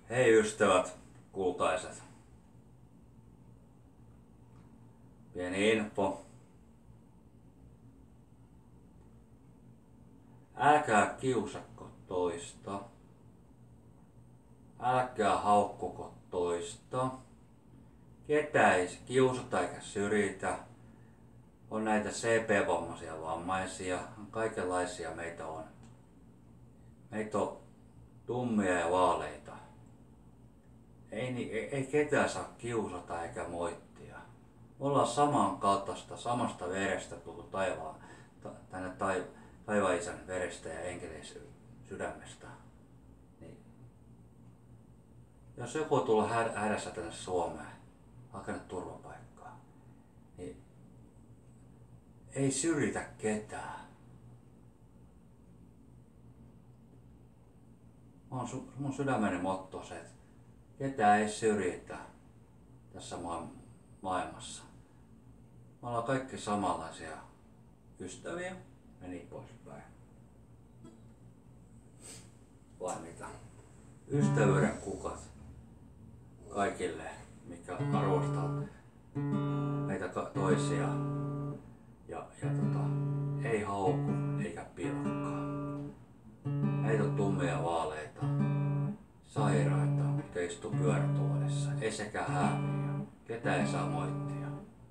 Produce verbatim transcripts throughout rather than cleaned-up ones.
Hei ystävät, kultaiset. Pieni info. Älkää kiusakko toista. Älkää haukkuko toista. Ketä ei kiusata eikä syrjitä. On näitä C P-vammaisia, vammaisia, kaikenlaisia meitä on. Meitä on tummia ja vaaleita. Ei, ei, ei ketään saa kiusata eikä moittia. Me ollaan samankaltaista, samasta verestä tultu taivaan, ta, tänne tai, taivaan isän verestä ja enkelien sydämestä. Niin. Jos joku on tullut hädässä tänne Suomeen, hakenut turvapaikkaa, niin ei syrjitä ketään. Mun, mun sydämeni motto on se, että ketään ei syrjitä tässä maailmassa. Me ollaan kaikki samanlaisia ystäviä ja niin poispäin. Vai mitä? Ystävyyden kukat kaikille, mikä arvostaa meitä toisia ja, ja tota, ei hauku eikä pilkkaa. Meitä on tummia vaaleita, sairaita, mitkä istuu pyörätuolissa, ei sekä hääviä, ketä ei saa moittia.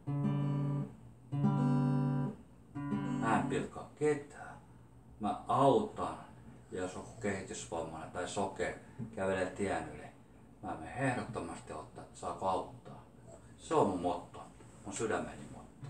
Mä en pilkkaa ketään. Mä autan, jos on kehitysvammainen tai soke kävelee tien yli. Mä menen ehdottomasti ottaa, että saako auttaa. Se on mun motto, mun sydämeni motto.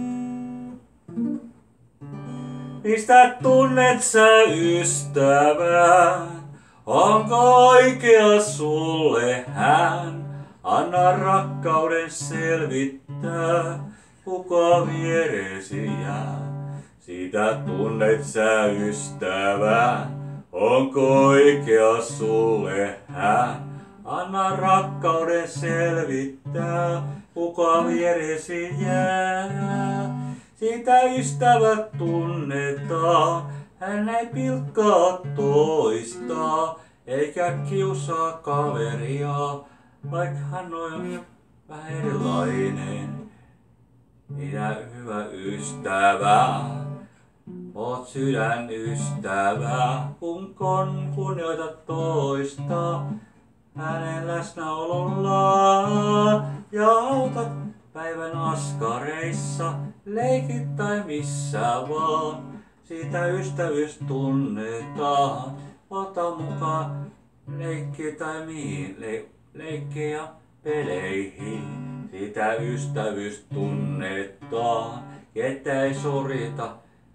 Mistä tunnet sä ystävää? Onko oikea sulle hän? Anna rakkauden selvittää, kuka vieresi jää. Sitä tunnet sä ystävää? Onko oikea sulle hän? Anna rakkauden selvittää, kuka vieresi jää. Siitä ystävät tunnetaan, hän ei pilkkaa toista, eikä kiusaa kaveria, vaikka hän on vähän erilainen. Minä hyvä ystävä, oot sydän ystävä, kun kunnioitat toista hänen läsnäolollaan ja autat päivän askareissa, leikit tai missä vaan, siitä ystävyys tunnetaan. Ota mukaan leikki tai mihin, le, leikki ja peleihin, siitä ystävyys tunnetaan. Ketä ei sorita,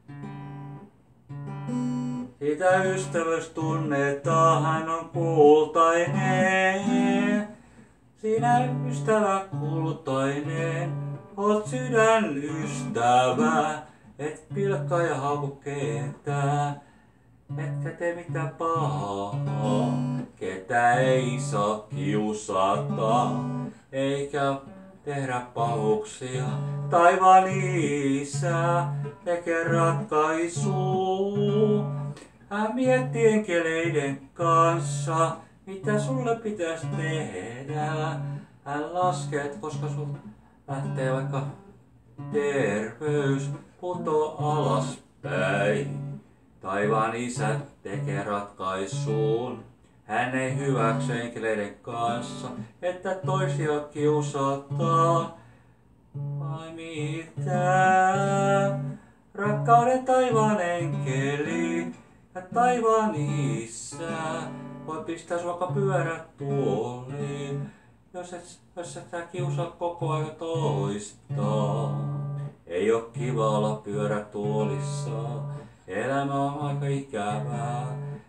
siitä ystävyys tunnetaan, hän on kultainen. Sinä ystävä kultainen, oot sydän ystävä, et pilkkaa ja hauku ketään, etkä tee mitään pahaa, ketä ei saa kiusata, eikä tehdä pahuksia. Taivaan isä tekee ratkaisu, hän miettii enkeleiden kanssa, mitä sulle pitäisi tehdä. Hän laskee, koska sul lähtee vaikka terveys puto alaspäin. Taivaan isä tekee ratkaisuun. Hän ei hyväksy enkeleiden kanssa, että toisia kiusataan. Vai mitä? Rakkauden taivaan enkeli ja taivaan isä voi pistää sua vaikka pyörätuoliin, jos et, jos et sä kiusaa koko ajan toista. Ei oo kiva olla pyörätuolissa, elämä on aika ikävää.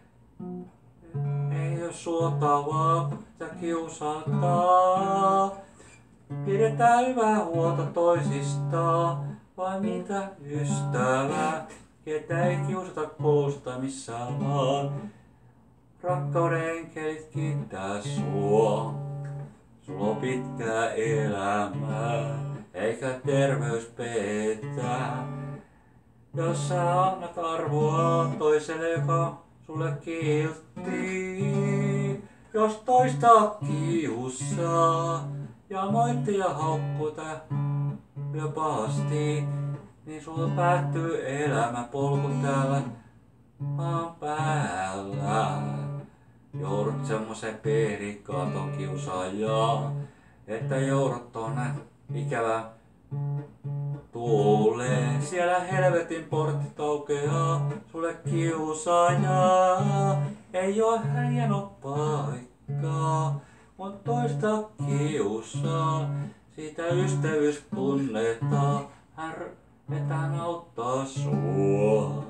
Ei oo suotavaa, kun sitä kiusataan. Pidetään hyvää huolta toisistaan, vai mitä ystävää? Ketä ei kiusata koulusta missään vaan. Rakkauden enkelit kiittää sua. Sulla on pitkää elämää, eikä terveys pettää. Jos sä annat arvoa toiselle, joka sulle kiltti, Jos toista kiusaa ja moitti ja haukkuta ja pahasti, niin sulla päättyy elämäpolku täällä maan päällä. Joudut semmosen perikaaton kiusaajaa, että joudut tonne ikävään tuuleen. Siellä helvetin portit aukeaa sulle kiusaajaa. Ei oo hieno paikkaa, mut toista kiusaa. Siitä ystävyys tunnetaan, hän, että hän auttaa sua.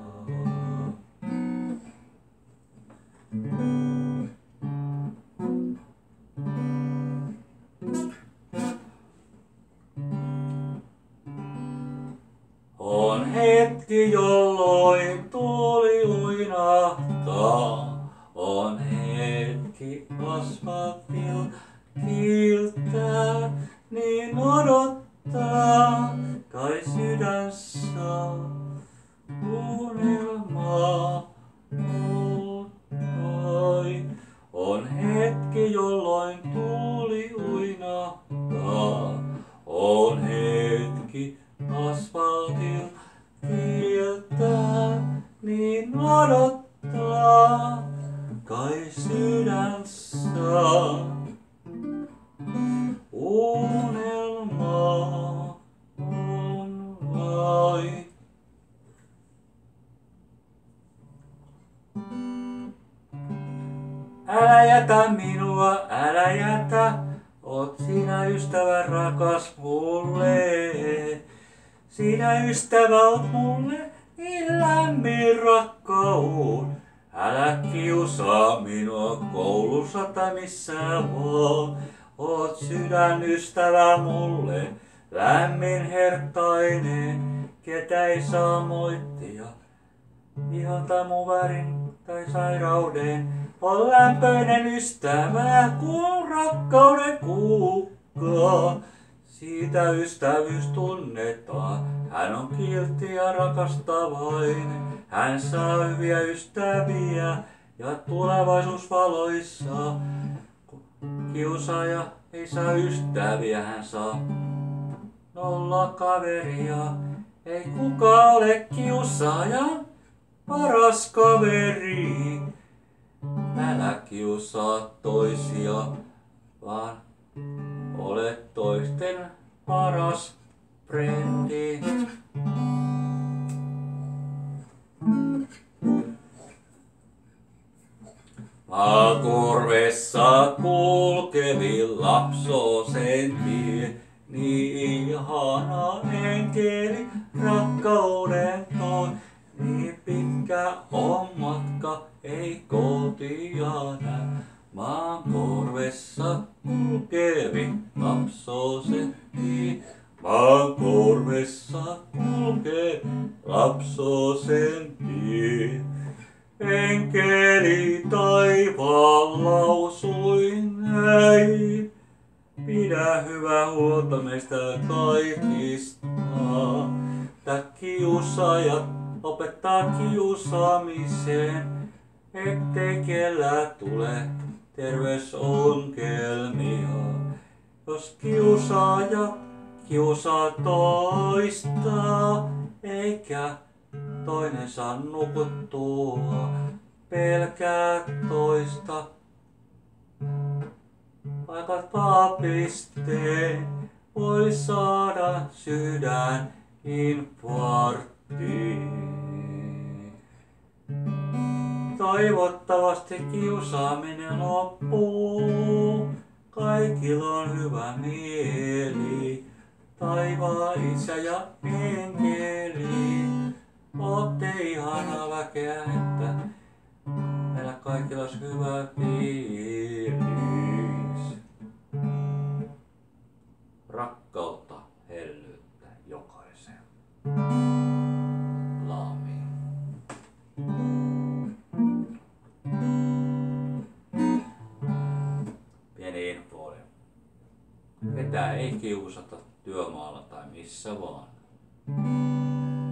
On hetki, jolloin tuuli uinahtaa. On hetki, asfaltilla kiiltää, niin odottaa kai sydän saa unelmaa. Oi. On hetki, jolloin tuuli uinahtaa. On hetki, asfaltilla kiiltää, niin odottaa kai sydän saa unelmaa on vai. Älä jätä minua, älä jätä, oot sinä ystävä rakas mulle. Sinä ystävä oot mulle niin lämmin rakkaus. Älä kiusaa minua koulussa tai missään vaan. Oot sydän ystävä mulle, lämmin herttainen, ketä ei saa moittia. Ihan tai mun värin tai sairauden, on lämpöinen ystävä kuin rakkauden kukka. Siitä ystävyys tunnetaan, hän on kiltti ja rakastavainen. Hän saa hyviä ystäviä ja tulevaisuus valoissa. Kiusaaja ei saa ystäviä, hän saa nolla kaveria. Ei kuka ole kiusaajan paras kaveri. Älä kiusaa toisia, vaan olet toisten paras frendi. Maakorvessa kulkevi lapsosen tie, niin ihana enkeli rakkauden toi. Niin pitkä on matka, ei kotia näy. Maakorvessa kulkevi lapsosen tie, maakorvessa kulkevi lapsosen tie. Enkeli taivaan lausui näin, pidä hyvää huolta meistä kaikista. Tää kiusaajat opettaa kiusaamiseen, ettei kellään tule terveysongelmia. Jos kiusaaja kiusaa toista, eikä toinen saa nukuttua, pelkää toista. Vaikka papisteen voi saada sydän infarkti. Toivottavasti kiusaaminen loppuu, kaikilla on hyvä mieli. Taivaan isä ja enkeli, ootte ihana väkeä, että meillä kaikilla olisi hyvä fiilis. Rakkautta, hellyyttä jokaiseen. Laami. Pieni info. Ketään ei kiusata työmaalla tai missä vaan.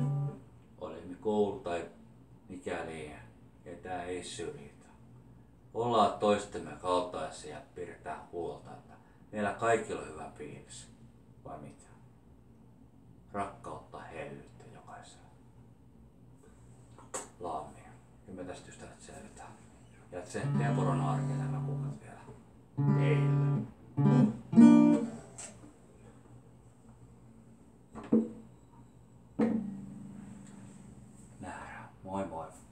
Olemme koulu tai mikäli, ketään ei syrjitä. ollaan toistemme kaltaisia ja pidetään huolta, että meillä kaikilla on hyvä fiilis. Vai mitä? Rakkautta, hellyyttä jokaiselle. Laamia. Ja me tästä ystävät selvitään. Ja se Deborah arkeen nämä kukat vielä teille. Nähdään. Moi moi.